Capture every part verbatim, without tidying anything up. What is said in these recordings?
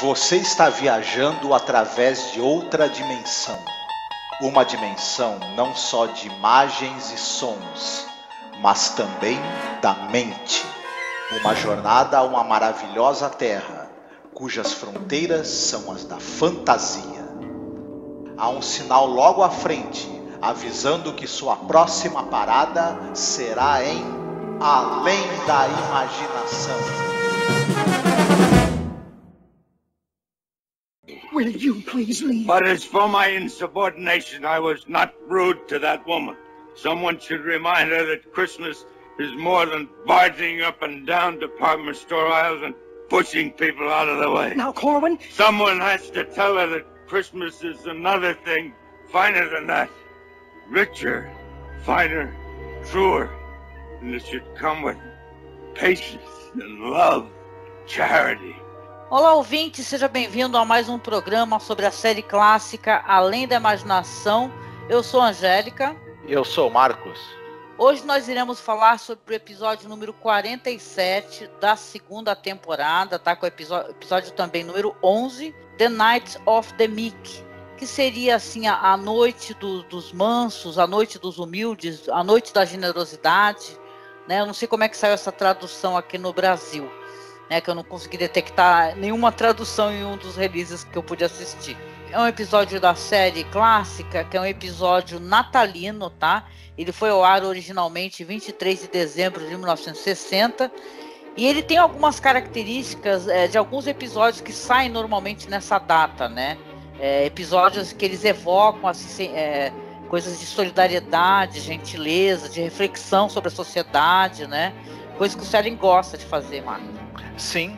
Você está viajando através de outra dimensão. Uma dimensão não só de imagens e sons, mas também da mente. Uma jornada a uma maravilhosa terra, cujas fronteiras são as da fantasia. Há um sinal logo à frente, avisando que sua próxima parada será em Além da Imaginação. Will you please leave? But as for my insubordination, I was not rude to that woman. Someone should remind her that Christmas is more than barging up and down department store aisles and pushing people out of the way. Now, Corwin. Someone has to tell her that Christmas is another thing finer than that. Richer, finer, truer. And it should come with patience and love, charity. Olá, ouvinte, seja bem-vindo a mais um programa sobre a série clássica Além da Imaginação. Eu sou a Angélica. E eu sou o Marcos. Hoje nós iremos falar sobre o episódio número quarenta e sete da segunda temporada, tá? Com o episódio, episódio também número onze, The Night of the Meek, que seria assim a, a noite do, dos mansos, a noite dos humildes, a noite da generosidade, né? Eu não sei como é que saiu essa tradução aqui no Brasil. É que eu não consegui detectar nenhuma tradução em um dos releases que eu pude assistir. É um episódio da série clássica, que é um episódio natalino, tá? Ele foi ao ar originalmente em vinte e três de dezembro de mil novecentos e sessenta. E ele tem algumas características é, de alguns episódios que saem normalmente nessa data, né? É, episódios que eles evocam assim, é, coisas de solidariedade, gentileza, de reflexão sobre a sociedade, né? Coisa que o Selen gosta de fazer, Marcos. Sim,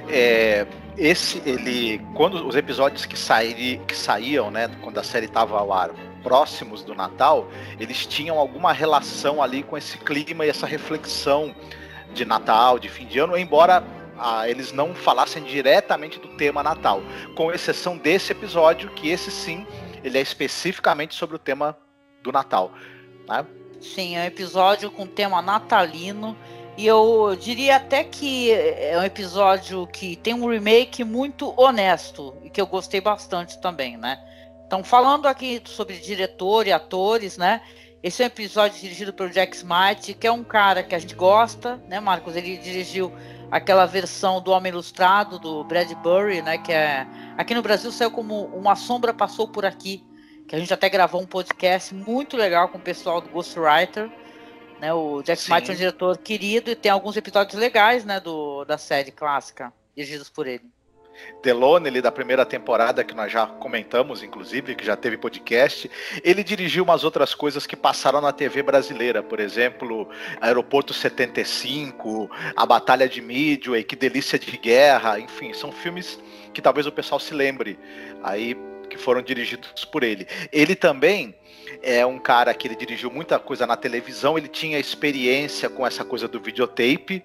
é, esse, ele, quando os episódios que, sairi, que saíam, né, quando a série estava ao ar, próximos do Natal, eles tinham alguma relação ali com esse clima e essa reflexão de Natal, de fim de ano, embora ah, eles não falassem diretamente do tema Natal, com exceção desse episódio, que esse sim, ele é especificamente sobre o tema do Natal, né? Sim, é um episódio com tema natalino. E eu diria até que é um episódio que tem um remake muito honesto e que eu gostei bastante também, né? Então, falando aqui sobre diretor e atores, né? Esse é um episódio dirigido pelo Jack Smite, que é um cara que a gente gosta, né, Marcos? Ele dirigiu aquela versão do Homem Ilustrado, do Bradbury, né? Que é... aqui no Brasil saiu como Uma Sombra Passou Por Aqui, que a gente até gravou um podcast muito legal com o pessoal do Ghostwriter. Né, o Jack Smite é um diretor querido e tem alguns episódios legais, né, do, da série clássica, dirigidos por ele. The Lonely, da primeira temporada, que nós já comentamos, inclusive, que já teve podcast. Ele dirigiu umas outras coisas que passaram na T V brasileira, por exemplo, Aeroporto setenta e cinco, A Batalha de Midway, Que Delícia de Guerra, enfim, são filmes que talvez o pessoal se lembre, aí, que foram dirigidos por ele. Ele também é um cara que ele dirigiu muita coisa na televisão, ele tinha experiência com essa coisa do videotape.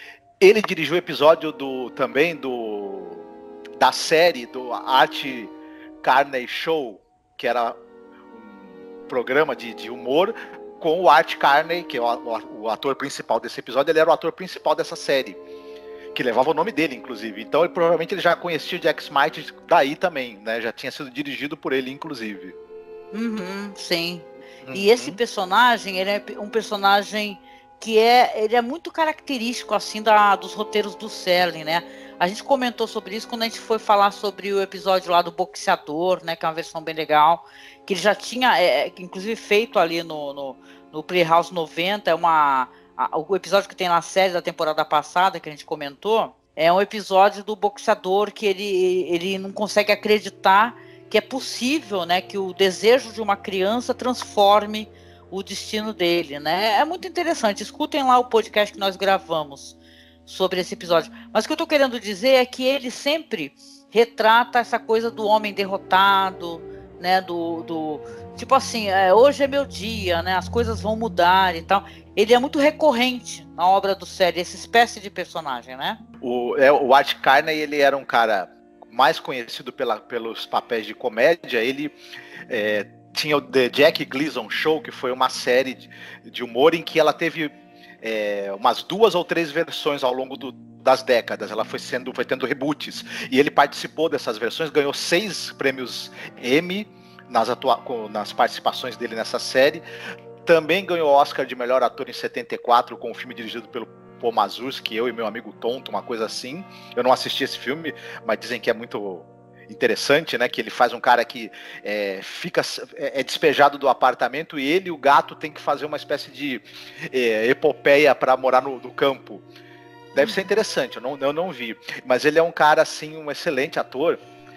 Ele dirigiu o episódio do, também do, da série do Art Carney Show, que era um programa de, de humor, com o Art Carney, que é o, o ator principal desse episódio. Ele era o ator principal dessa série, que levava o nome dele, inclusive. Então, ele, provavelmente, ele já conhecia o Jack Smite daí também, né? Já tinha sido dirigido por ele, inclusive. Uhum, sim. Uhum. E esse personagem, ele é um personagem que é, ele é muito característico, assim, da, dos roteiros do Selen, né? A gente comentou sobre isso quando a gente foi falar sobre o episódio lá do Boxeador, né? Que é uma versão bem legal, que ele já tinha, é, inclusive, feito ali no, no, no Playhouse noventa, é uma... A, o episódio que tem na série da temporada passada, que a gente comentou, é um episódio do boxeador que ele, ele não consegue acreditar que é possível, né, que o desejo de uma criança transforme o destino dele, né? É muito interessante. Escutem lá o podcast que nós gravamos sobre esse episódio. Mas o que eu estou querendo dizer é que ele sempre retrata essa coisa do homem derrotado, né, do, do tipo assim, é, hoje é meu dia, né, as coisas vão mudar e tal. Ele é muito recorrente na obra do Selen, essa espécie de personagem, né? O, é, o Art Carney, ele era um cara mais conhecido pela, pelos papéis de comédia. Ele é, tinha o The Jack Gleason Show, que foi uma série de, de humor em que ela teve é, umas duas ou três versões ao longo do, das décadas. Ela foi sendo, foi tendo reboots. E ele participou dessas versões, ganhou seis prêmios Emmy nas, atua nas participações dele nessa série. Também ganhou o Oscar de melhor ator em setenta e quatro com um filme dirigido pelo Paul Mazursky, Eu e Meu Amigo Tonto, uma coisa assim. Eu não assisti esse filme, mas dizem que é muito interessante, né? Que ele faz um cara que é, fica, é despejado do apartamento e ele e o gato tem que fazer uma espécie de é, epopeia para morar no, no campo. Deve ser interessante, eu não, eu não vi. Mas ele é um cara, assim, um excelente ator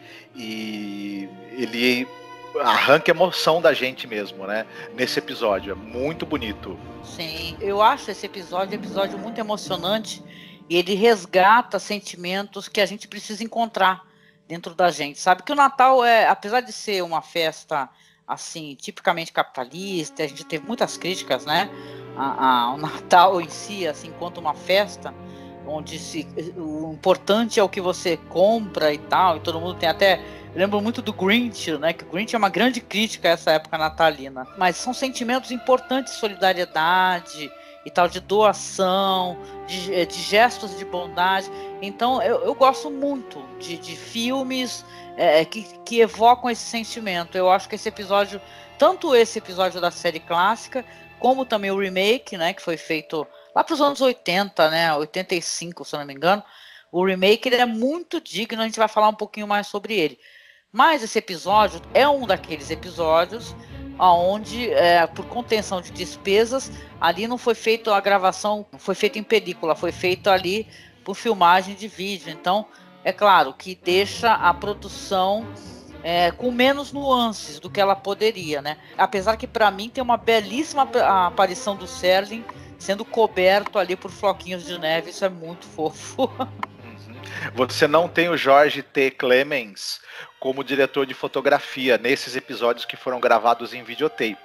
e ele arranca emoção da gente mesmo, né? Nesse episódio, é muito bonito. Sim, eu acho esse episódio um episódio muito emocionante e ele resgata sentimentos que a gente precisa encontrar dentro da gente, sabe? Que o Natal é, apesar de ser uma festa assim, tipicamente capitalista, a gente teve muitas críticas, né? A, a, o Natal em si, assim, enquanto uma festa, onde se, o importante é o que você compra e tal, e todo mundo tem até... Eu lembro muito do Grinch, né? Que o Grinch é uma grande crítica a essa época natalina. Mas são sentimentos importantes, solidariedade e tal, de doação, de, de gestos de bondade. Então, eu, eu gosto muito de, de filmes é, que, que evocam esse sentimento. Eu acho que esse episódio, tanto esse episódio da série clássica, como também o remake, né? Que foi feito lá para os anos oitenta, né? oitenta e cinco, se eu não me engano. O remake, ele é muito digno, a gente vai falar um pouquinho mais sobre ele. Mas esse episódio é um daqueles episódios onde, é, por contenção de despesas, ali não foi feita a gravação, não foi feita em película, foi feito ali por filmagem de vídeo. Então, é claro que deixa a produção é, com menos nuances do que ela poderia, né? Apesar que, para mim, tem uma belíssima aparição do Serling sendo coberto ali por floquinhos de neve. Isso é muito fofo. Você não tem o Jorge T. Clemens como diretor de fotografia nesses episódios que foram gravados em videotape.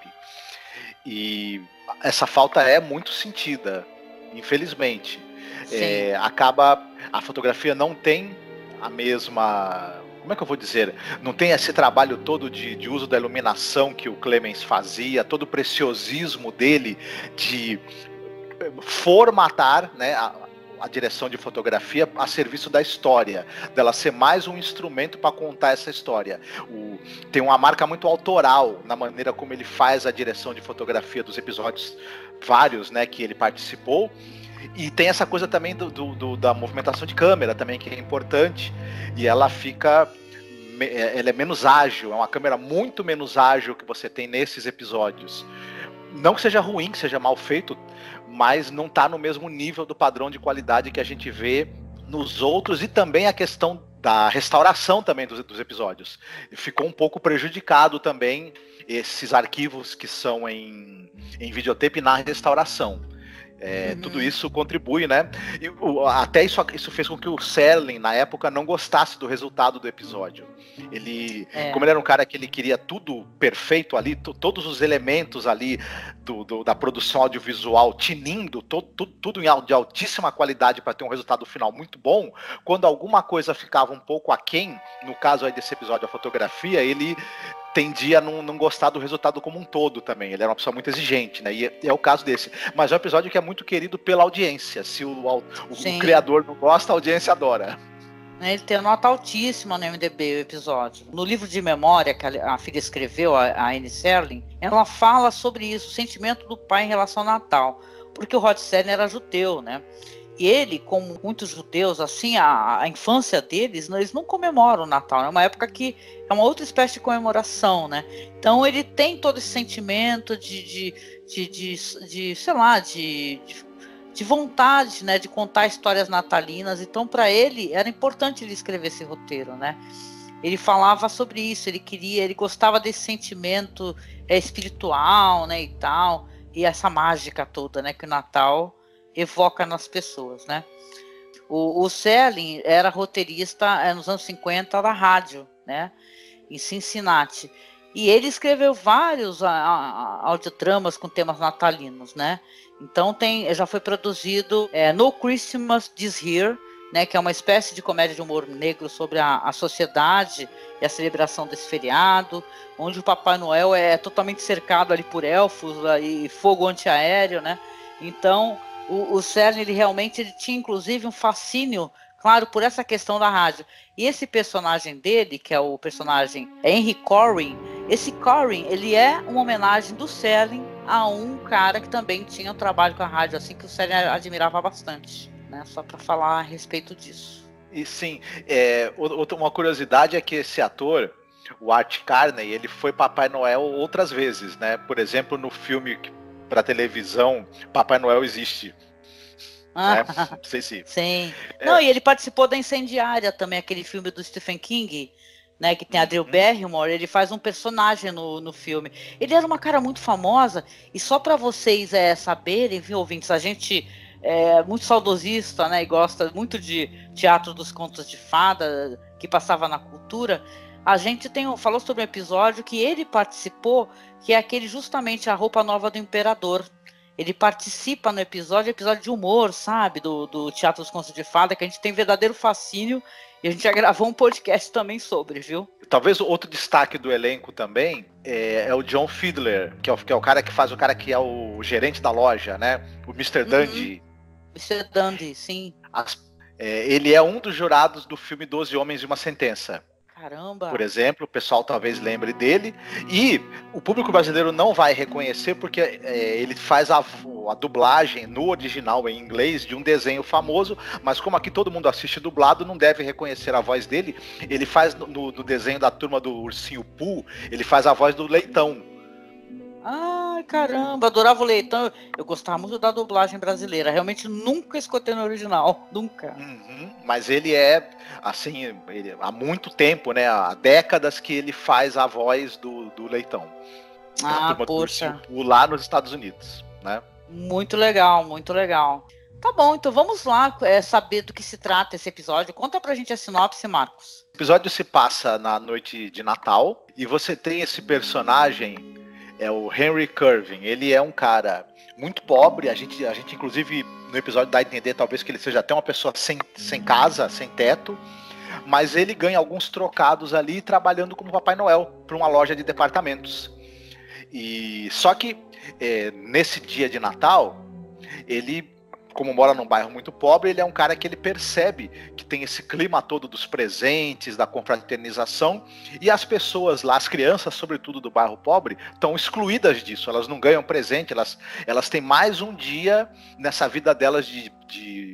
E essa falta é muito sentida, infelizmente. É, acaba, a fotografia não tem a mesma... Como é que eu vou dizer? Não tem esse trabalho todo de, de uso da iluminação que o Clemens fazia, todo o preciosismo dele de formatar, né, a, a direção de fotografia a serviço da história, dela ser mais um instrumento para contar essa história. O, tem uma marca muito autoral na maneira como ele faz a direção de fotografia dos episódios vários, né, que ele participou. E tem essa coisa também do, do, do, da movimentação de câmera também, que é importante. E ela fica... Ela é menos ágil, é uma câmera muito menos ágil que você tem nesses episódios. Não que seja ruim, que seja mal feito, mas não está no mesmo nível do padrão de qualidade que a gente vê nos outros, e também a questão da restauração também dos, dos episódios. Ficou um pouco prejudicado também esses arquivos que são em, em videotape na restauração. É, uhum. Tudo isso contribui, né? E, o, até isso, isso fez com que o Serling, na época, não gostasse do resultado do episódio. Ele, é. Como ele era um cara que ele queria tudo perfeito ali, todos os elementos ali do, do, da produção audiovisual tinindo, to, to, tudo em, de altíssima qualidade para ter um resultado final muito bom, quando alguma coisa ficava um pouco aquém, no caso aí desse episódio, a fotografia, ele tendia a não, não gostar do resultado como um todo também. Ele era uma pessoa muito exigente, né? E é, é o caso desse. Mas é um episódio que é muito querido pela audiência. Se o, o, o criador não gosta, a audiência adora. Ele tem nota altíssima no I M D B, o episódio. No livro de memória que a, a filha escreveu, a, a Anne Serling, ela fala sobre isso, o sentimento do pai em relação ao Natal. Porque o Rod Serling era judeu, né? E ele, como muitos judeus, assim, a, a infância deles, eles não comemoram o Natal. É uma época que é uma outra espécie de comemoração, né? Então ele tem todo esse sentimento de, de, de, de, de sei lá, de, de, de vontade, né? De contar histórias natalinas. Então, para ele, era importante ele escrever esse roteiro, né? Ele falava sobre isso, ele queria, ele gostava desse sentimento é, espiritual, né? E tal, e essa mágica toda, né? Que o Natal evoca nas pessoas, né? O, o Serling era roteirista é, nos anos cinquenta da rádio, né? Em Cincinnati. E ele escreveu vários a, a, audiodramas com temas natalinos, né? Então tem, já foi produzido é, No Christmas This Year, né? Que é uma espécie de comédia de humor negro sobre a, a sociedade e a celebração desse feriado, onde o Papai Noel é totalmente cercado ali por elfos e fogo antiaéreo, né? Então O, o Serling, ele realmente ele tinha, inclusive, um fascínio, claro, por essa questão da rádio. E esse personagem dele, que é o personagem Henry Corrin, esse Corrin, ele é uma homenagem do Serling a um cara que também tinha um trabalho com a rádio, assim, que o Serling admirava bastante, né? Só para falar a respeito disso. E sim, é, outra, uma curiosidade é que esse ator, o Art Carney, ele foi Papai Noel outras vezes, né? Por exemplo, no filme para televisão, Papai Noel existe. Ah, né? Não sei se... Sim. É. Não, e ele participou da Incendiária também, aquele filme do Stephen King, né? Que tem a Drew Uhum. Barrymore, ele faz um personagem no, no filme. Ele era uma cara muito famosa, e só para vocês é, saberem, viu, ouvintes, a gente é muito saudosista, né? E gosta muito de teatro dos contos de fada, que passava na Cultura. A gente tem, falou sobre um episódio que ele participou, que é aquele justamente A Roupa Nova do Imperador. Ele participa no episódio, episódio de humor, sabe? Do, do Teatro dos Contos de Fada, que a gente tem verdadeiro fascínio. E a gente já gravou um podcast também sobre, viu? Talvez outro destaque do elenco também é, é o John Fiedler, que é o, que é o cara que faz o cara que é o gerente da loja, né? O mister Uhum. Dundee. mister Dundee, sim. As, é, ele é um dos jurados do filme Doze Homens e uma Sentença. Caramba. Por exemplo, o pessoal talvez lembre dele. E o público brasileiro não vai reconhecer porque é, ele faz a, a dublagem no original em inglês de um desenho famoso, mas como aqui todo mundo assiste dublado, não deve reconhecer a voz dele. Ele faz no, no desenho da Turma do Ursinho Pooh, ele faz a voz do Leitão. Ai, caramba, adorava o Leitão. Eu gostava muito da dublagem brasileira. Realmente nunca escutei no original. Nunca. Uhum, mas ele é, assim, ele, há muito tempo, né? Há décadas que ele faz a voz do, do Leitão. Ah, poxa. Do, lá nos Estados Unidos, né? Muito legal, muito legal. Tá bom, então vamos lá é, saber do que se trata esse episódio. Conta pra gente a sinopse, Marcos. O episódio se passa na noite de Natal e você tem esse personagem, é o Henry Curvin. Ele é um cara muito pobre, a gente, a gente inclusive no episódio dá a entender talvez que ele seja até uma pessoa sem, sem casa, sem teto, mas ele ganha alguns trocados ali trabalhando como Papai Noel para uma loja de departamentos. E só que é, nesse dia de Natal, ele, como mora num bairro muito pobre, ele é um cara que ele percebe que tem esse clima todo dos presentes, da confraternização, e as pessoas lá, as crianças, sobretudo do bairro pobre, estão excluídas disso, elas não ganham presente, elas, elas têm mais um dia nessa vida delas de, de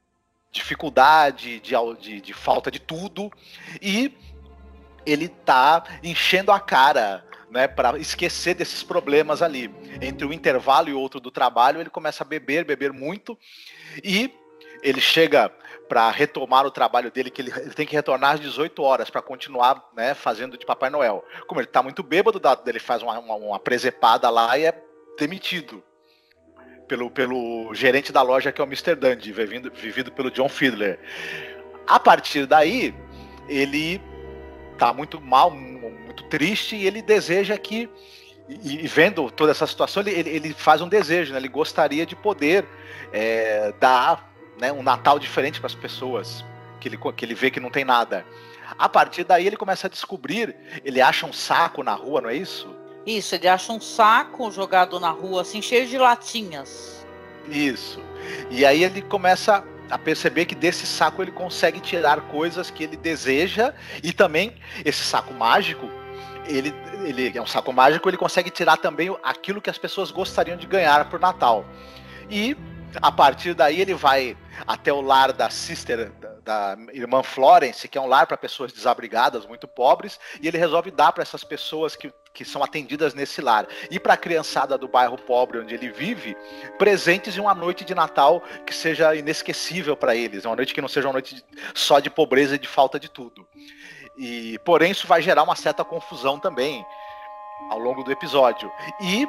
dificuldade, de, de, de falta de tudo, e ele tá enchendo a cara, né, para esquecer desses problemas ali. Entre um intervalo e outro do trabalho, ele começa a beber, beber muito, e ele chega para retomar o trabalho dele, que ele, ele tem que retornar às dezoito horas para continuar, né, fazendo de Papai Noel. Como ele está muito bêbado, ele faz uma, uma, uma presepada lá e é demitido pelo, pelo gerente da loja, que é o mister Dundee, vivido, vivido pelo John Fiedler. A partir daí, ele tá muito mal, muito triste, e ele deseja que, e, e vendo toda essa situação, ele, ele faz um desejo, né? Ele gostaria de poder é, dar, né, um Natal diferente para as pessoas, que ele, que ele vê que não tem nada. A partir daí ele começa a descobrir, ele acha um saco na rua, não é isso? Isso, ele acha um saco jogado na rua, assim, cheio de latinhas. Isso. E aí ele começa a perceber que desse saco ele consegue tirar coisas que ele deseja, e também esse saco mágico, ele, ele é um saco mágico, ele consegue tirar também aquilo que as pessoas gostariam de ganhar por Natal. E a partir daí ele vai até o lar da sister, da, da irmã Florence, que é um lar para pessoas desabrigadas, muito pobres, e ele resolve dar para essas pessoas que, que são atendidas nesse lar, e para a criançada do bairro pobre onde ele vive, presentes em uma noite de Natal que seja inesquecível para eles, uma noite que não seja uma noite só de pobreza e de falta de tudo. E, porém, isso vai gerar uma certa confusão também ao longo do episódio. E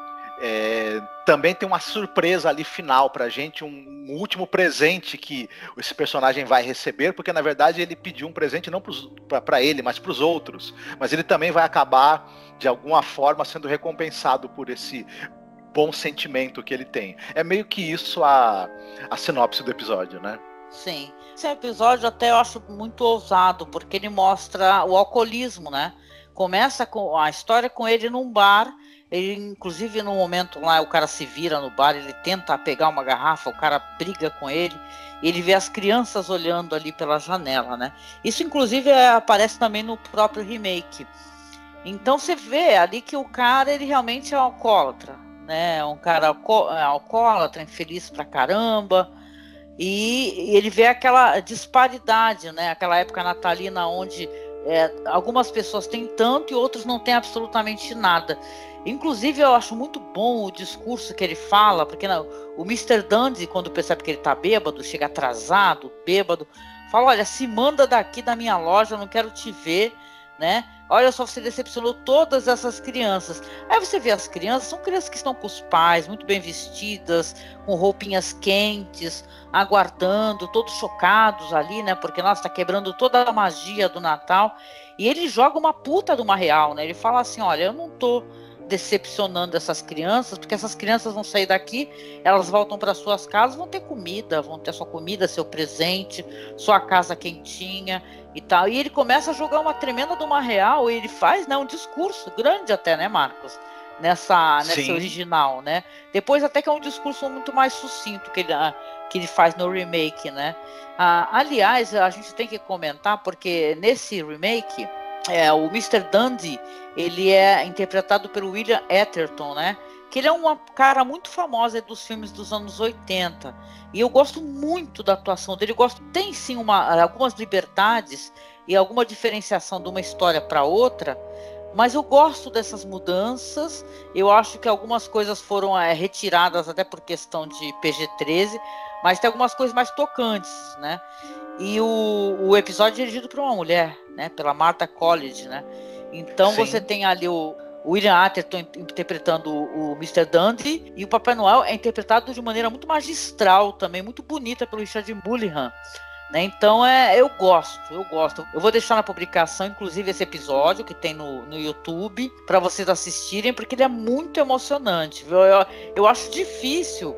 É, também tem uma surpresa ali final pra gente, um, um último presente que esse personagem vai receber, porque na verdade ele pediu um presente não para ele, mas para os outros, mas ele também vai acabar de alguma forma sendo recompensado por esse bom sentimento que ele tem. É meio que isso a, a sinopse do episódio, né? Sim, esse episódio até eu acho muito ousado, porque ele mostra o alcoolismo, né? Começa com a história com ele num bar, Ele, inclusive, no momento lá, o cara se vira no bar, ele tenta pegar uma garrafa, o cara briga com ele, e ele vê as crianças olhando ali pela janela, né? Isso, inclusive, é, aparece também no próprio remake. Então, você vê ali que o cara, ele realmente é alcoólatra, né? Um cara alco- alcoólatra, infeliz pra caramba, e, e ele vê aquela disparidade, né? Aquela época natalina onde é, algumas pessoas têm tanto e outros não têm absolutamente nada. Inclusive, eu acho muito bom o discurso que ele fala, porque não, o mister Dundee, quando percebe que ele tá bêbado, chega atrasado, bêbado, fala, olha, se manda daqui da minha loja, eu não quero te ver, né? Olha só, você decepcionou todas essas crianças. Aí você vê as crianças, são crianças que estão com os pais, muito bem vestidas, com roupinhas quentes, aguardando, todos chocados ali, né? Porque, nossa, tá quebrando toda a magia do Natal. E ele joga uma puta de uma real, né? Ele fala assim, olha, eu não tô decepcionando essas crianças, porque essas crianças vão sair daqui, elas voltam para suas casas, vão ter comida, vão ter sua comida, seu presente, sua casa quentinha e tal. E ele começa a jogar uma tremenda de uma real, e ele faz, né, um discurso grande até, né, Marcos? Nessa, nessa original, né? Depois até que é um discurso muito mais sucinto que ele, que ele faz no remake, né? Ah, aliás, a gente tem que comentar, porque nesse remake, é, o mister Dundee, ele é interpretado pelo William Atherton, né? Que ele é um cara muito famoso dos filmes dos anos oitenta. E eu gosto muito da atuação dele. Eu gosto, tem sim uma, algumas liberdades e alguma diferenciação de uma história para outra, mas eu gosto dessas mudanças. Eu acho que algumas coisas foram é, retiradas até por questão de P G treze, mas tem algumas coisas mais tocantes, né? E o, o episódio é dirigido por uma mulher, né? Pela Martha College, né? Então Sim. você tem ali o William Atherton interpretando o, o mister Dundee, e o Papai Noel é interpretado de maneira muito magistral também, muito bonita pelo Richard Mullihan, né? Então é, eu gosto, eu gosto. Eu vou deixar na publicação, inclusive, esse episódio que tem no, no YouTube, para vocês assistirem, porque ele é muito emocionante, viu? Eu, eu acho difícil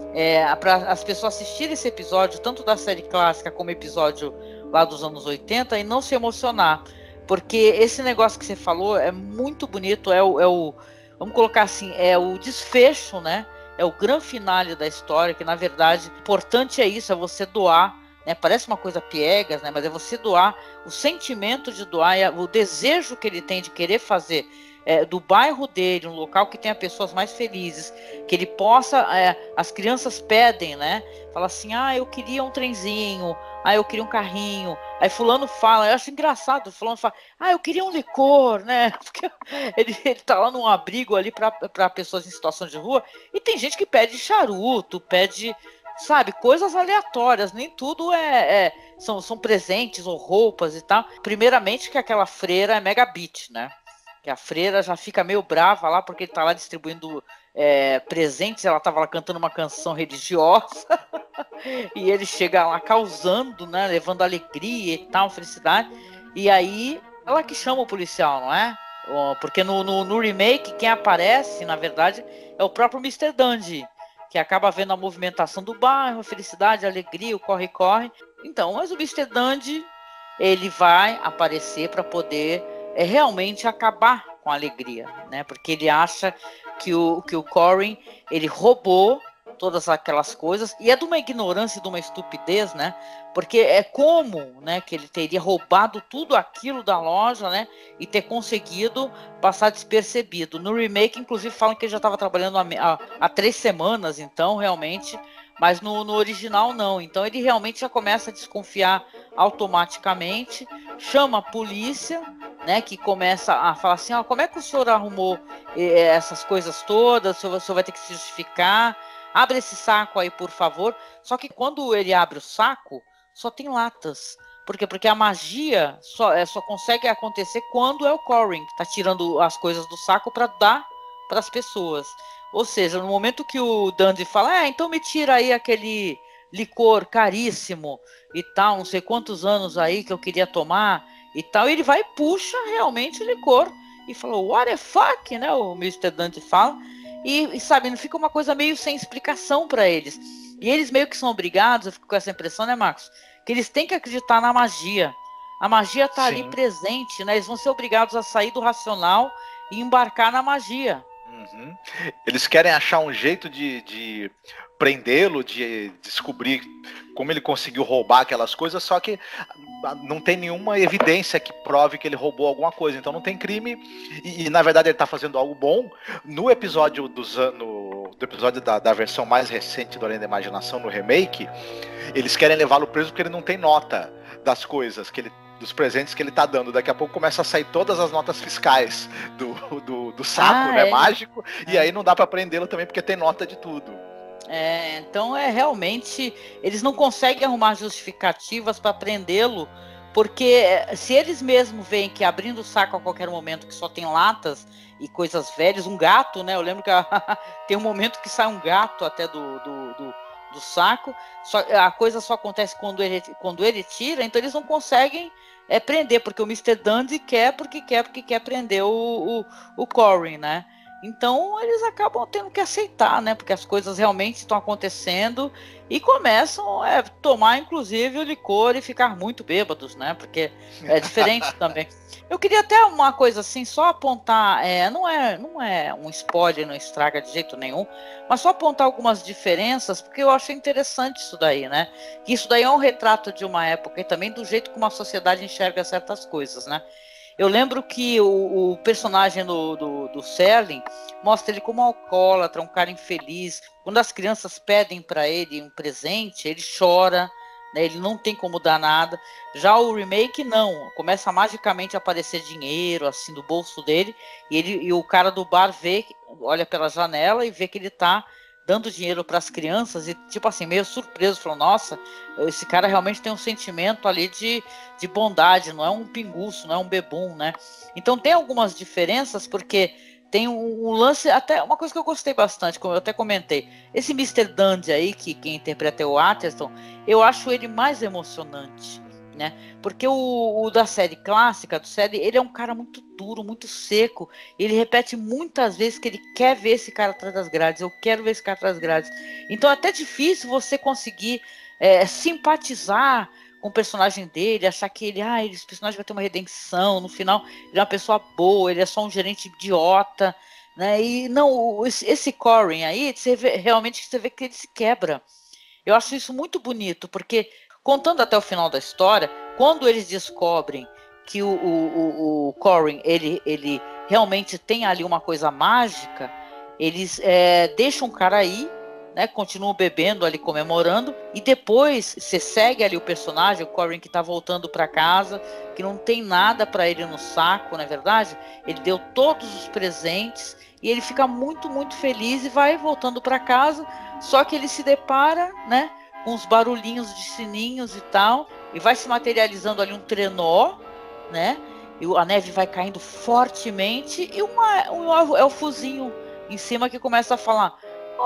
é, para as pessoas assistirem esse episódio, tanto da série clássica como episódio lá dos anos oitenta, e não se emocionar. Porque esse negócio que você falou é muito bonito, é o, é o, vamos colocar assim, é o desfecho, né? É o grande finale da história, que na verdade, o importante é isso, é você doar, né? Parece uma coisa piegas, né? Mas é você doar, o sentimento de doar, o desejo que ele tem de querer fazer é, do bairro dele, um local que tenha pessoas mais felizes, que ele possa, é, as crianças pedem, né? Fala assim, ah, eu queria um trenzinho, ah, eu queria um carrinho. Aí fulano fala, eu acho engraçado, fulano fala, ah, eu queria um licor, né? Porque ele, ele tá lá num abrigo ali para pessoas em situação de rua, e tem gente que pede charuto, pede, sabe, coisas aleatórias, nem tudo é, é são, são presentes ou roupas e tal. Primeiramente que aquela freira é megabit, né? Que a freira já fica meio brava lá, porque ele tá lá distribuindo é, presentes, ela tava lá cantando uma canção religiosa, e ele chega lá causando, né, levando alegria e tal, felicidade, e aí ela que chama o policial, não é? Porque no, no, no remake, quem aparece, na verdade, é o próprio mister Dundee, que acaba vendo a movimentação do bairro, a felicidade, a alegria, o corre-corre. Então, mas o mister Dundee, ele vai aparecer para poder é, realmente acabar com a alegria, né? Porque ele acha que o, que o Corey, ele roubou todas aquelas coisas, e é de uma ignorância e de uma estupidez, né? Porque é como, né, que ele teria roubado tudo aquilo da loja, né, e ter conseguido passar despercebido. No remake, inclusive, falam que ele já estava trabalhando há, há, há três semanas, então, realmente, mas no, no original não. Então ele realmente já começa a desconfiar automaticamente, chama a polícia, né, que começa a falar assim, ah, como é que o senhor arrumou eh, essas coisas todas, o senhor, o senhor vai ter que se justificar, abre esse saco aí, por favor. Só que quando ele abre o saco, só tem latas. Por quê? Porque a magia só, é, só consegue acontecer quando é o Corey que está tirando as coisas do saco para dar para as pessoas. Ou seja, no momento que o Dundee fala, ah, então me tira aí aquele licor caríssimo e tal, não sei quantos anos aí que eu queria tomar e tal, ele vai e puxa realmente o licor e falou, what the fuck, né, o mister Dundee fala, e, e sabe, não fica uma coisa meio sem explicação para eles. E eles meio que são obrigados, eu fico com essa impressão, né, Marcos, que eles têm que acreditar na magia. A magia tá Sim. ali presente, né, eles vão ser obrigados a sair do racional e embarcar na magia. Uhum. Eles querem achar um jeito de, de prendê-lo, de descobrir como ele conseguiu roubar aquelas coisas, só que não tem nenhuma evidência que prove que ele roubou alguma coisa, então não tem crime, e, e na verdade ele tá fazendo algo bom. No episódio dos no, do episódio da, da versão mais recente do Além da Imaginação, no remake, eles querem levá-lo preso porque ele não tem nota das coisas que ele dos presentes que ele tá dando. Daqui a pouco começa a sair todas as notas fiscais do, do, do saco, ah, né, é. mágico, é. E aí não dá pra prendê-lo também porque tem nota de tudo. É, então é realmente, eles não conseguem arrumar justificativas para prendê-lo, porque se eles mesmos veem que abrindo o saco a qualquer momento que só tem latas e coisas velhas, um gato, né, eu lembro que a, tem um momento que sai um gato até do, do, do, do saco, só, a coisa só acontece quando ele, quando ele tira, então eles não conseguem é, prender, porque o mister Dundee quer, porque quer, porque quer prender o, o, o Corey, né? Então eles acabam tendo que aceitar, né? Porque as coisas realmente estão acontecendo e começam a é, tomar, inclusive, o licor e ficar muito bêbados, né? Porque é diferente também. Eu queria até uma coisa assim, só apontar, é, não, é, não é um spoiler, não estraga de jeito nenhum, mas só apontar algumas diferenças, porque eu achei interessante isso daí, né? Que isso daí é um retrato de uma época e também do jeito como a sociedade enxerga certas coisas, né? Eu lembro que o, o personagem do, do, do Serling mostra ele como um alcoólatra, um cara infeliz. Quando as crianças pedem para ele um presente, ele chora, né? Ele não tem como dar nada. Já o remake, não. Começa a magicamente a aparecer dinheiro assim do bolso dele, e, ele, e o cara do bar vê, olha pela janela e vê que ele está dando dinheiro para as crianças e, tipo assim, meio surpreso, falou, nossa, esse cara realmente tem um sentimento ali de, de bondade, não é um pinguço, não é um bebum, né? Então tem algumas diferenças, porque tem um, um lance, até uma coisa que eu gostei bastante, como eu até comentei, esse mister Dundee aí, que quem interpreta é o Atherton, eu acho ele mais emocionante, né? Porque o, o da série clássica, do série, ele é um cara muito duro, muito seco. Ele repete muitas vezes que ele quer ver esse cara atrás das grades. Eu quero ver esse cara atrás das grades. Então é até difícil você conseguir é, simpatizar com o personagem dele, achar que ele, ah, esse personagem vai ter uma redenção. No final, ele é uma pessoa boa, ele é só um gerente idiota, né? E não, esse, esse Corey aí, você vê, realmente você vê que ele se quebra. Eu acho isso muito bonito, porque contando até o final da história, quando eles descobrem que o, o, o, o Corey, ele, ele realmente tem ali uma coisa mágica, eles é, deixam o cara aí, né, continuam bebendo ali, comemorando, e depois você segue ali o personagem, o Corey que tá voltando para casa, que não tem nada para ele no saco, não é verdade? Ele deu todos os presentes, e ele fica muito, muito feliz e vai voltando para casa, só que ele se depara, né, com uns barulhinhos de sininhos e tal, e vai se materializando ali um trenó, né? E a neve vai caindo fortemente, e uma, um elfozinho em cima que começa a falar,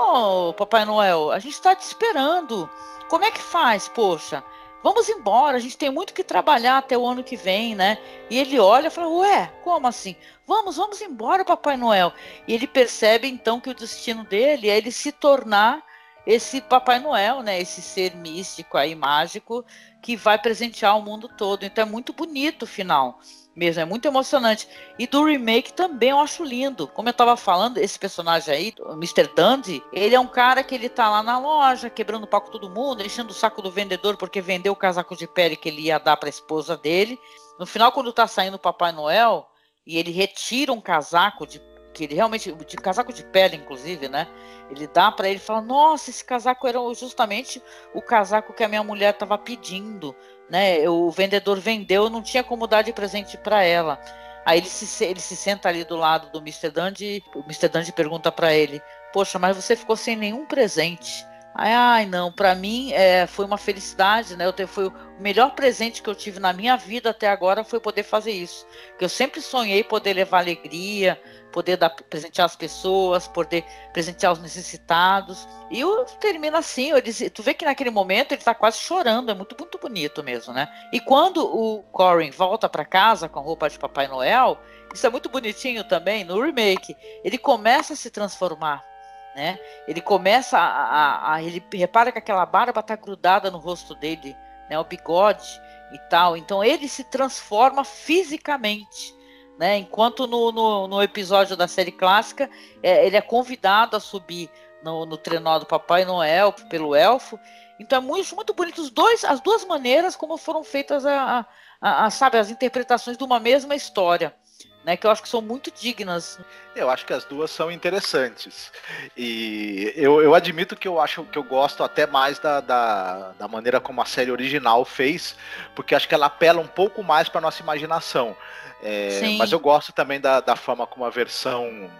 ô, Papai Noel, a gente está te esperando, como é que faz, poxa? Vamos embora, a gente tem muito que trabalhar até o ano que vem, né? E ele olha e fala, ué, como assim? Vamos, vamos embora, Papai Noel. E ele percebe então que o destino dele é ele se tornar esse Papai Noel, né? Esse ser místico aí, mágico, que vai presentear o mundo todo. Então é muito bonito o final mesmo, é muito emocionante. E do remake também eu acho lindo. Como eu tava falando, esse personagem aí, o mister Dundee, ele é um cara que ele tá lá na loja, quebrando o palco de todo mundo, enchendo o saco do vendedor porque vendeu o casaco de pele que ele ia dar pra esposa dele. No final, quando tá saindo o Papai Noel, e ele retira um casaco de que ele realmente, de casaco de pele, inclusive, né? Ele dá para ele e fala, nossa, esse casaco era justamente o casaco que a minha mulher estava pedindo, né? O vendedor vendeu, não tinha como dar de presente para ela. Aí ele se, ele se senta ali do lado do mister Dundee, o mister Dundee pergunta para ele, poxa, mas você ficou sem nenhum presente. Ai, ai não, para mim é, foi uma felicidade, né? Eu te, foi o melhor presente que eu tive na minha vida até agora foi poder fazer isso. Porque eu sempre sonhei poder levar alegria, poder dar, presentear as pessoas, poder presentear os necessitados. E eu termina assim, eu disse, tu vê que naquele momento ele tá quase chorando, é muito, muito bonito mesmo, né? E quando o Corey volta para casa com a roupa de Papai Noel, isso é muito bonitinho também, no remake, ele começa a se transformar. Né? Ele começa a, a, a ele repara que aquela barba está grudada no rosto dele, né? O bigode e tal, então ele se transforma fisicamente, né? Enquanto no, no, no episódio da série clássica, é, ele é convidado a subir no, no trenó do Papai Noel pelo elfo. Então é muito, muito bonito os dois, as duas maneiras como foram feitas a, a, a, sabe, as interpretações de uma mesma história, né, que eu acho que são muito dignas. Eu acho que as duas são interessantes. E eu, eu admito que eu acho que eu gosto até mais da, da, da maneira como a série original fez, porque acho que ela apela um pouco mais para nossa imaginação. É, mas eu gosto também da, da forma como a versão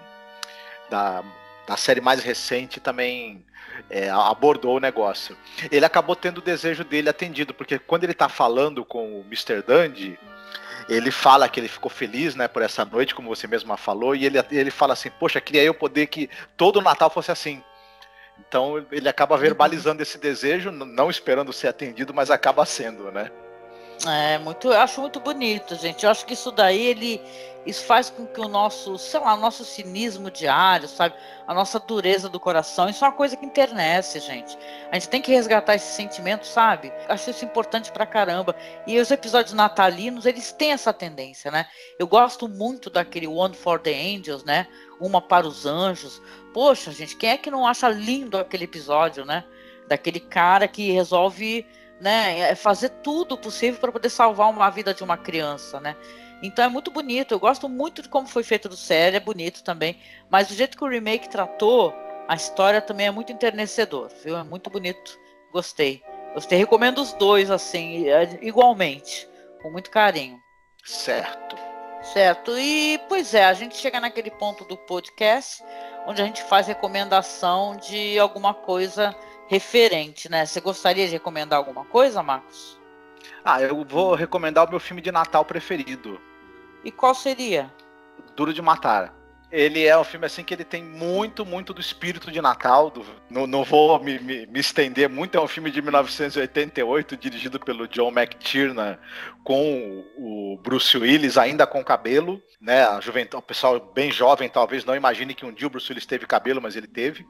da, da série mais recente também é, abordou o negócio. Ele acabou tendo o desejo dele atendido, porque quando ele tá falando com o mister Dandy, ele fala que ele ficou feliz, né, por essa noite, como você mesma falou, e ele, ele fala assim, poxa, queria eu poder que todo Natal fosse assim. Então ele acaba verbalizando esse desejo, não esperando ser atendido, mas acaba sendo, né? É, muito, eu acho muito bonito, gente. Eu acho que isso daí, ele, isso faz com que o nosso, sei lá, o nosso cinismo diário, sabe? A nossa dureza do coração, isso é uma coisa que internece, gente. A gente tem que resgatar esse sentimento, sabe? Eu acho isso importante pra caramba. E os episódios natalinos, eles têm essa tendência, né? Eu gosto muito daquele One for the Angels, né? Uma para os Anjos. Poxa, gente, quem é que não acha lindo aquele episódio, né? Daquele cara que resolve, né, fazer tudo possível para poder salvar uma, a vida de uma criança, né? Então é muito bonito, eu gosto muito de como foi feito do série, é bonito também, mas do jeito que o remake tratou, a história também é muito enternecedor, viu? É muito bonito, gostei. Gostei, recomendo os dois, assim, igualmente, com muito carinho. Certo. Certo, e pois é, a gente chega naquele ponto do podcast, onde a gente faz recomendação de alguma coisa referente, né? Você gostaria de recomendar alguma coisa, Marcos? Ah, eu vou recomendar o meu filme de Natal preferido. E qual seria? Duro de Matar. Ele é um filme assim que ele tem muito, muito do espírito de Natal. Do, não, não vou me, me, me estender muito, é um filme de mil novecentos e oitenta e oito, dirigido pelo John McTiernan, com o Bruce Willis ainda com cabelo, né? A juventude, o pessoal bem jovem talvez não imagine que um dia o Bruce Willis teve cabelo, mas ele teve.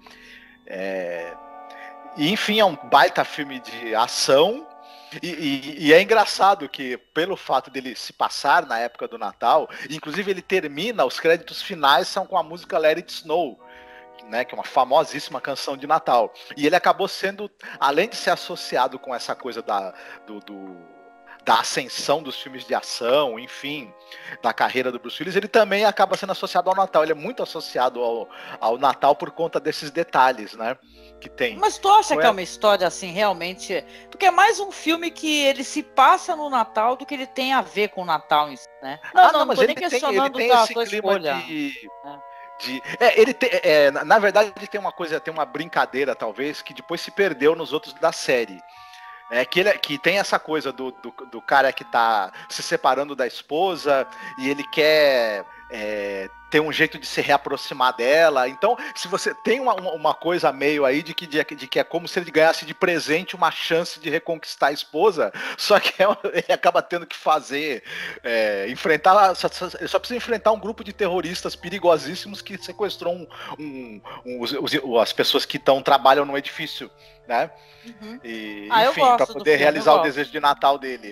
É... E, enfim, é um baita filme de ação. E, e, e é engraçado que, pelo fato dele se passar na época do Natal, inclusive ele termina, os créditos finais são com a música Let It Snow, né, que é uma famosíssima canção de Natal. E ele acabou sendo, além de ser associado com essa coisa da, do, do, da ascensão dos filmes de ação, enfim, da carreira do Bruce Willis, ele também acaba sendo associado ao Natal. Ele é muito associado ao, ao Natal por conta desses detalhes, né? Que tem. Mas tu acha Não que é... é uma história assim, realmente? Porque é mais um filme que ele se passa no Natal do que ele tem a ver com o Natal em si, né? Não, ah, não, não, não mas tô ele nem tem, questionando ele tem a esse tua clima escolha. de... É. de é, ele tem, é, na verdade, ele tem uma coisa, tem uma brincadeira, talvez, que depois se perdeu nos outros da série. É, que, ele, que tem essa coisa do, do, do cara que tá se separando da esposa e ele quer é, ter um jeito de se reaproximar dela. Então, se você tem uma, uma coisa meio aí de que, de, de que é como se ele ganhasse de presente uma chance de reconquistar a esposa, só que é, ele acaba tendo que fazer, é, enfrentar, só, ele só precisa enfrentar um grupo de terroristas perigosíssimos que sequestrou um, um, um, os, os, as pessoas que tão, trabalham no edifício, né? Uhum. E, ah, enfim, para poder filme, realizar o desejo de Natal dele.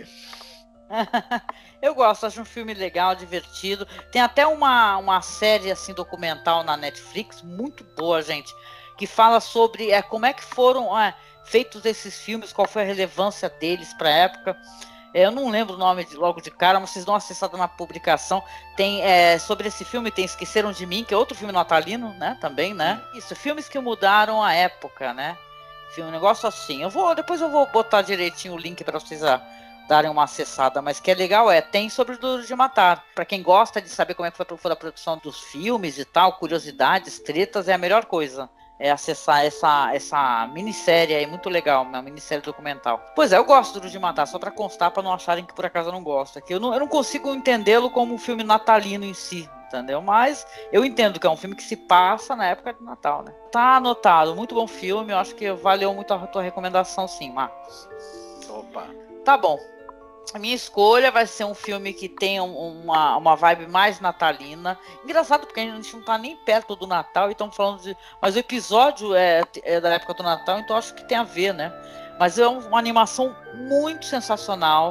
Eu gosto, acho um filme legal, divertido. Tem até uma, uma série assim documental na Netflix, muito boa, gente, que fala sobre é, como é que foram é, feitos esses filmes, qual foi a relevância deles para a época. É, eu não lembro o nome de, logo de cara, mas vocês dão uma acessada na publicação. Tem é, sobre esse filme, tem Esqueceram de Mim, que é outro filme natalino, né? Também, né? Isso, filmes que mudaram a época, né? Um negócio assim. Eu vou, depois eu vou botar direitinho o link para vocês a, darem uma acessada, mas que é legal é, tem sobre o Duro de Matar. Para quem gosta de saber como é que foi, foi a produção dos filmes e tal, curiosidades, tretas, é a melhor coisa. É acessar essa, essa minissérie aí, muito legal, uma minissérie documental. Pois é, eu gosto do Duro de Matar, só para constar, para não acharem que por acaso eu não gosto. Que eu, não, eu não consigo entendê-lo como um filme natalino em si, entendeu? Mas eu entendo que é um filme que se passa na época de Natal, né? Tá anotado, muito bom filme, eu acho que valeu muito a tua recomendação sim, Marcos. Opa. Tá bom. A minha escolha vai ser um filme que tenha uma, uma vibe mais natalina. Engraçado, porque a gente não tá nem perto do Natal e estamos falando de... Mas o episódio é, é da época do Natal, então acho que tem a ver, né? Mas é uma animação muito sensacional,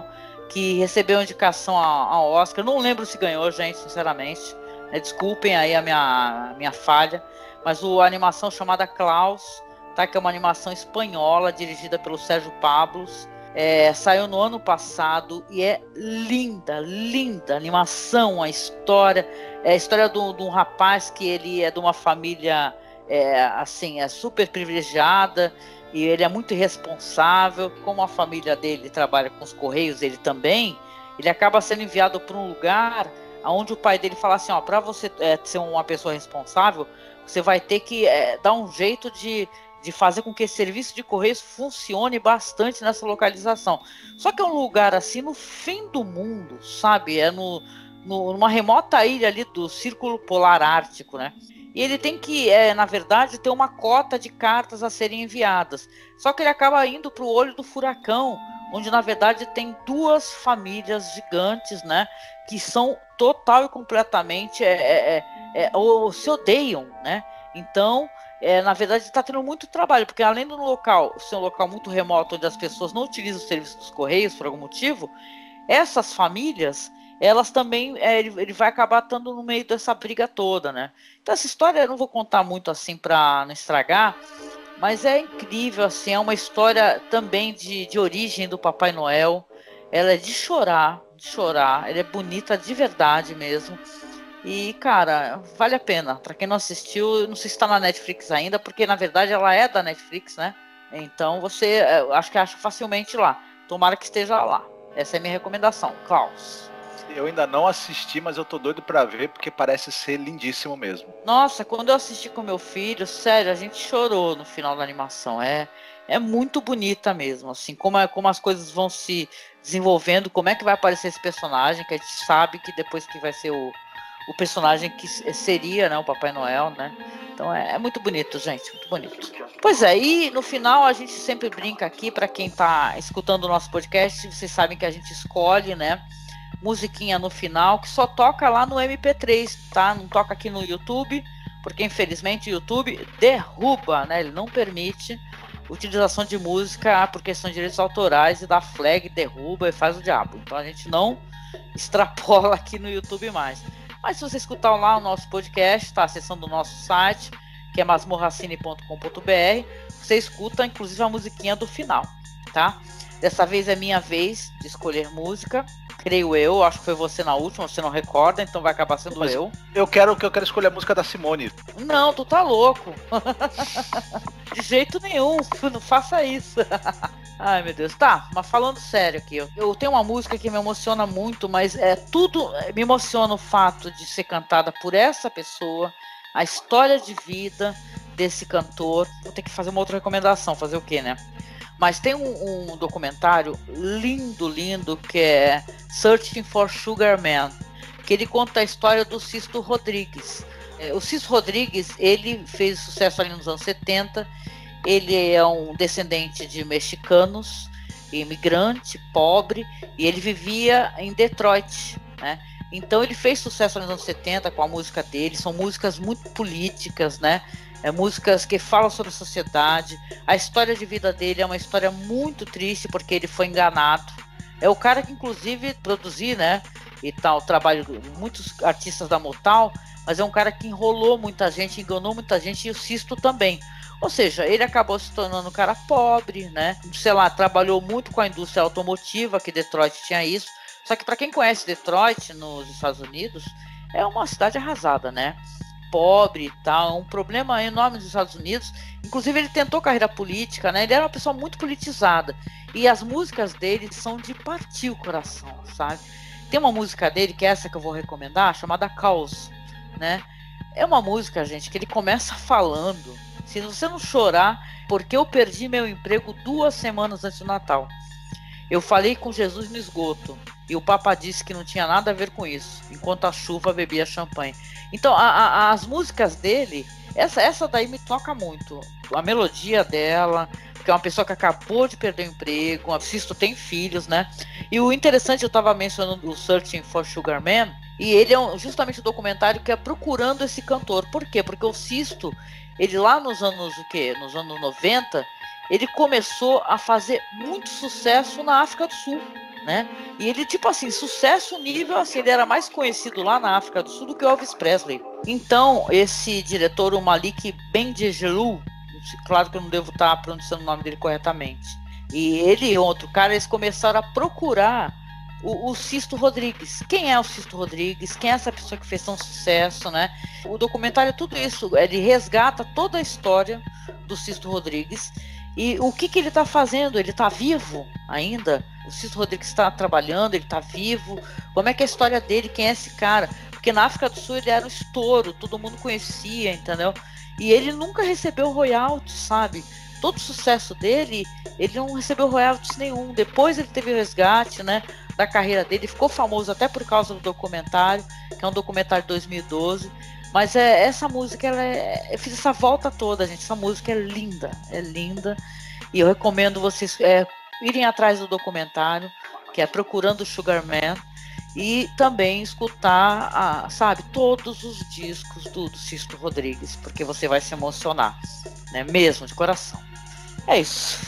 que recebeu indicação ao Oscar. Não lembro se ganhou, gente, sinceramente. É, desculpem aí a minha, a minha falha. Mas o, a animação chamada Klaus, tá, que é uma animação espanhola dirigida pelo Sérgio Pablos. É, saiu no ano passado e é linda, linda a animação, a história. É a história de um rapaz que ele é de uma família é, assim, é super privilegiada. E ele é muito irresponsável. Como a família dele trabalha com os Correios, ele também, ele acaba sendo enviado para um lugar onde o pai dele fala assim, ó, para você é, ser uma pessoa responsável, você vai ter que é, dar um jeito de, de fazer com que esse serviço de Correios funcione bastante nessa localização. Só que é um lugar assim no fim do mundo, sabe? É no, no, numa remota ilha ali do Círculo Polar Ártico, né? E ele tem que, é, na verdade, ter uma cota de cartas a serem enviadas. Só que ele acaba indo para o olho do furacão, onde, na verdade, tem duas famílias gigantes, né? Que são total e completamente, é, é, é, ou se odeiam, né? Então, é, na verdade, está tendo muito trabalho, porque além do local ser um local muito remoto, onde as pessoas não utilizam o serviço dos Correios, por algum motivo, essas famílias... elas também, é, ele, ele vai acabar estando no meio dessa briga toda, né? Então essa história eu não vou contar muito assim para não estragar, mas é incrível, assim, é uma história também de, de origem do Papai Noel. Ela é de chorar, de chorar, ela é bonita de verdade mesmo. E, cara, vale a pena. Para quem não assistiu, não sei se está na Netflix ainda, porque na verdade ela é da Netflix, né? Então você, acho que acha facilmente lá. Tomara que esteja lá. Essa é a minha recomendação, Klaus. Eu ainda não assisti, mas eu tô doido pra ver, porque parece ser lindíssimo mesmo. Nossa, quando eu assisti com meu filho, sério, a gente chorou no final da animação. É, é muito bonita mesmo, assim, como, é, como as coisas vão se desenvolvendo, como é que vai aparecer esse personagem, que a gente sabe que depois que vai ser o, o personagem que seria, né, o Papai Noel, né? Então é, é muito bonito, gente, muito bonito. Pois é, e no final a gente sempre brinca aqui, pra quem tá escutando o nosso podcast, vocês sabem que a gente escolhe, né, musiquinha no final, que só toca lá no M P três, tá? Não toca aqui no YouTube, porque infelizmente o YouTube derruba, né? Ele não permite utilização de música por questão de direitos autorais, e da flag derruba e faz o diabo. Então a gente não extrapola aqui no YouTube mais. Mas se você escutar lá o nosso podcast, tá acessando o nosso site, que é masmorracine ponto com ponto b r, você escuta inclusive a musiquinha do final, tá? Dessa vez é minha vez de escolher música. Creio eu, acho que foi você na última, você não recorda, então vai acabar sendo Mas eu. Eu quero que eu quero escolher a música da Simone. Não, tu tá louco. De jeito nenhum, não faça isso. Ai, meu Deus. Tá, mas falando sério aqui, eu, eu tenho uma música que me emociona muito, mas é tudo me emociona o fato de ser cantada por essa pessoa, a história de vida desse cantor. Vou ter que fazer uma outra recomendação, fazer o quê, né? Mas tem um, um documentário lindo, lindo, que é Searching for Sugar Man, que ele conta a história do Sisto Rodrigues. O Sisto Rodrigues, ele fez sucesso ali nos anos setenta, ele é um descendente de mexicanos, imigrante, pobre, e ele vivia em Detroit, né? Então ele fez sucesso nos anos setenta com a música dele, são músicas muito políticas, né? É, músicas que falam sobre a sociedade. A história de vida dele é uma história muito triste, porque ele foi enganado. É o cara que inclusive produziu, né, e tal, o trabalho de muitos artistas da Motown, mas é um cara que enrolou muita gente, enganou muita gente, e o Sisto também. Ou seja, ele acabou se tornando um cara pobre, né? Sei lá, trabalhou muito com a indústria automotiva, que Detroit tinha isso. Só que para quem conhece Detroit nos Estados Unidos, é uma cidade arrasada, né? Pobre e tal, um problema enorme nos Estados Unidos. Inclusive ele tentou carreira política, né? Ele era uma pessoa muito politizada, e as músicas dele são de partir o coração, sabe? Tem uma música dele, que é essa que eu vou recomendar, chamada Caos, né? É uma música, gente, que ele começa falando: se você não chorar, porque eu perdi meu emprego duas semanas antes do Natal. Eu falei com Jesus no esgoto, e o Papa disse que não tinha nada a ver com isso, enquanto a chuva bebia champanhe. Então, a, a, as músicas dele, essa, essa daí me toca muito. A melodia dela, que é uma pessoa que acabou de perder o emprego, o Sisto tem filhos, né? E o interessante, eu estava mencionando o Searching for Sugar Man, e ele é um, justamente o um documentário que é procurando esse cantor. Por quê? Porque o Sisto, ele lá nos anos, o quê? Nos anos noventa, ele começou a fazer muito sucesso na África do Sul, né? E ele, tipo assim, sucesso nível, assim, ele era mais conhecido lá na África do Sul do que o Elvis Presley. Então, esse diretor, o Malik Bendjelloul, claro que eu não devo estar pronunciando o nome dele corretamente, e ele e outro cara, eles começaram a procurar o, o Sisto Rodrigues. Quem é o Sisto Rodrigues? Quem é essa pessoa que fez tão sucesso, né? O documentário é tudo isso, ele resgata toda a história do Sisto Rodrigues. E o que, que ele está fazendo? Ele está vivo ainda? O Sisto Rodrigues está trabalhando, ele está vivo? Como é que é a história dele? Quem é esse cara? Porque na África do Sul ele era um estouro, todo mundo conhecia, entendeu? E ele nunca recebeu royalties, sabe? Todo o sucesso dele, ele não recebeu royalties nenhum. Depois ele teve o resgate, né, da carreira dele, ele ficou famoso até por causa do documentário, que é um documentário de dois mil e doze. Mas é, essa música, ela é, eu fiz essa volta toda, gente. Essa música é linda, é linda. E eu recomendo vocês é, irem atrás do documentário, que é Procurando o Sugar Man, e também escutar, a, sabe, todos os discos do, do Sisto Rodrigues, porque você vai se emocionar, né? Mesmo, de coração. É isso.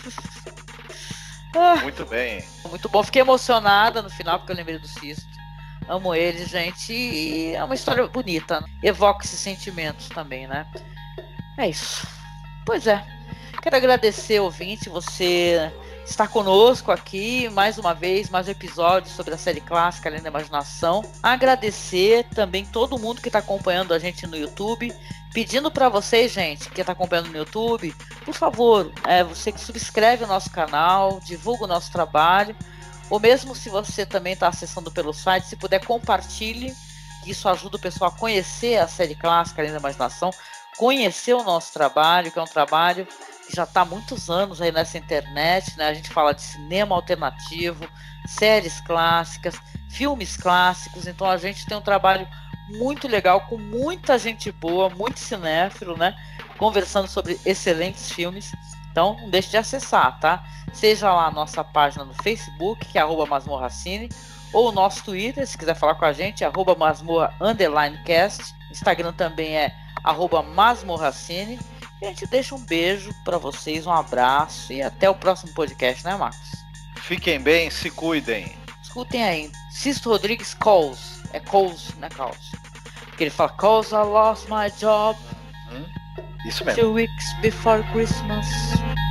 Ah, muito bem. Muito bom. Fiquei emocionada no final, porque eu lembrei do Sisto. Amo ele, gente, e é uma história bonita, né? Evoca esses sentimentos também, né? É isso. Pois é. Quero agradecer, ouvinte, você estar conosco aqui, mais uma vez, mais um episódio sobre a série clássica Além da Imaginação. Agradecer também todo mundo que está acompanhando a gente no YouTube, pedindo para vocês, gente, que está acompanhando no YouTube, por favor, é, você que subscreve o nosso canal, divulga o nosso trabalho, ou mesmo se você também está acessando pelo site, se puder, compartilhe, que isso ajuda o pessoal a conhecer a série clássica Além da Imaginação, conhecer o nosso trabalho, que é um trabalho que já está há muitos anos aí nessa internet, né? A gente fala de cinema alternativo, séries clássicas, filmes clássicos, então a gente tem um trabalho muito legal, com muita gente boa, muito cinéfilo, né? Conversando sobre excelentes filmes. Então, não deixe de acessar, tá? Seja lá a nossa página no Facebook, que é arroba masmorracine, ou o nosso Twitter, se quiser falar com a gente, é arroba masmorra underline cast. Instagram também é arroba masmorracine. E a gente deixa um beijo para vocês, um abraço e até o próximo podcast, né, Marcos? Fiquem bem, se cuidem. Escutem aí, Sisto Rodrigues Calls, é Calls, não é Calls. Porque ele fala, Calls, I lost my job. Hum, isso mesmo. Two weeks before Christmas.